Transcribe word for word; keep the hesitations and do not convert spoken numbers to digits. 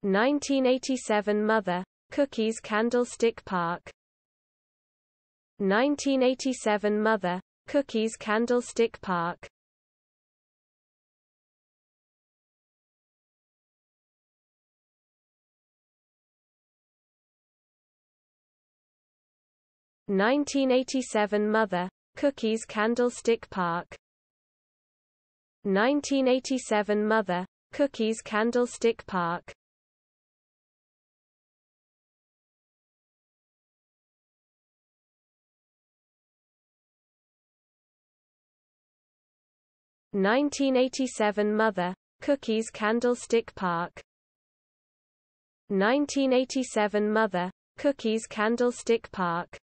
nineteen eighty-seven Mother, Cookies Candlestick Park. nineteen eighty-seven Mother, Cookies Candlestick Park. nineteen eighty-seven Mother, Cookies Candlestick Park. nineteen eighty-seven Mother, Cookies Candlestick Park. nineteen eighty-seven Mother, Cookies Candlestick Park. nineteen eighty-seven Mother, Cookies Candlestick Park.